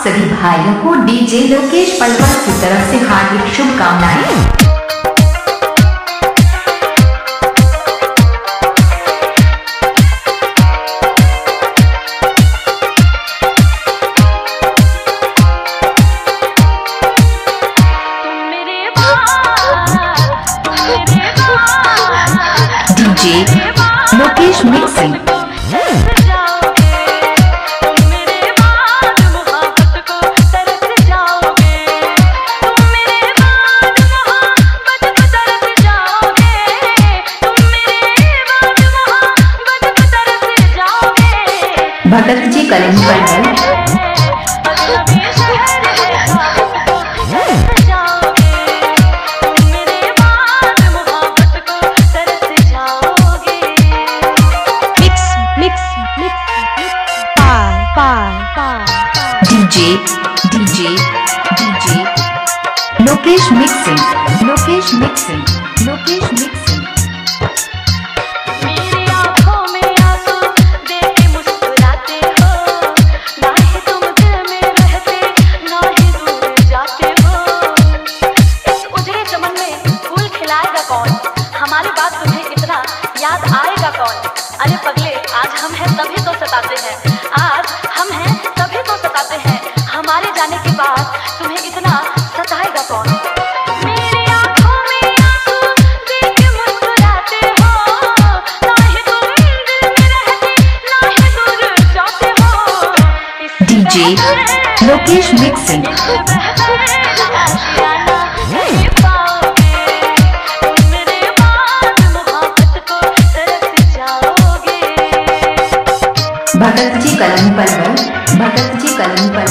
सभी भाइयों को डीजे लोकेश पलवल की तरफ से हार्दिक शुभकामनाएं। DJ Lokesh mixing. भगत जी कलम पर DJ Lokesh mixing. Lokesh mixing. Lokesh mixing. मेरी आंखों में आंसू देख के मुस्कुराते हो, ना ही तुम दिल में रहते, ना ही दूर जाते हो। इस उजड़े चमन में फूल खिलाएगा कौन? हमारी बात तुम्हें इतना याद आएगा कौन? अरे पगले, आज हम हैं तभी तो सताते हैं, आज हम हैं तभी तो सताते हैं। हमारे जाने के बाद तुम्हें इतना सताएगा कौन? मेरी आंखों में आंसू देख के मुस्कुराते हो, ना ही तुम दिल में रहते, ना ही दूर जाते हो। DJ Lokesh mixing. भगत जी कलम पर भगत जी कलम पर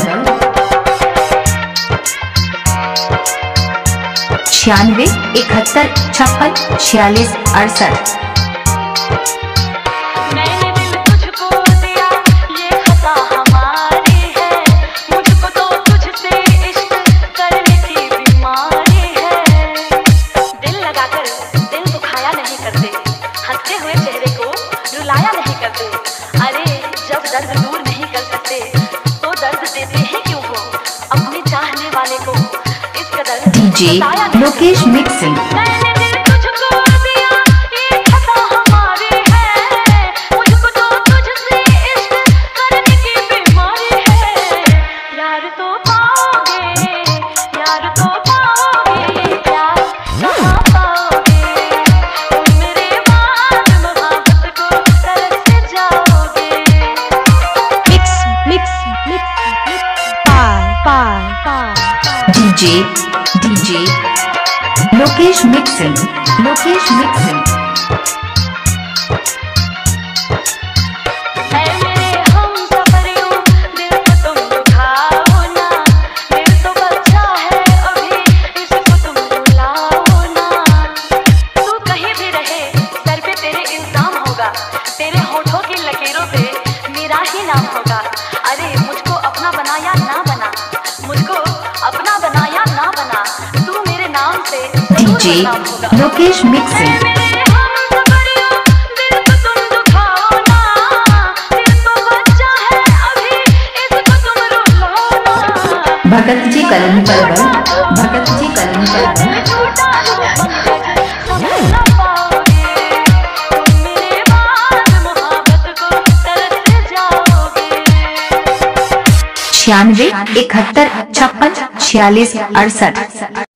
96 71 56 46 68। मैंने दिल तुझको दिया, ये खता हमारी है, मुझको तो तुझसे इश्क करने की बीमारी है। दिल लगाकर दिल दुखाया नहीं करते, हंसते हुए चेहरे को रुलाया नहीं करते। अरे जब दर्द दूर नहीं कर सकते तो दर्द देते ही क्यों हो अपने चाहने वाले को इस कदर। DJ Lokesh mixing. मैंने दिल तुझको दिया, ये खता हमारी है, मुझको तो तुझसे इश्क करने की बीमारी है। यार तो पाओगे, यार तो पाओगे, प्यार कहाँ पाओगे? तुम मेरे बाद मोहब्बत को तरस जाओगे। DJ Lokesh mixing. Lokesh mixing. मेरे हम सफरियों दिल को तुम दुखाओ ना, दिल तो बच्चा है अभी, इसको तुम रुलाओ ना। तू कहीं भी रहे सर पे तेरे इल्जाम होगा, तेरे होठों की लकीरों पे मेरा ही नाम होगा। अरे मुझको अपना बनाया ना बना, मुझको अपना बनाया ना बना, तू मेरे नाम से डीजे लोकेश मिक्सिंग। भगत जी कलम पर भगत जी कलम पर 96 71 56 46 68।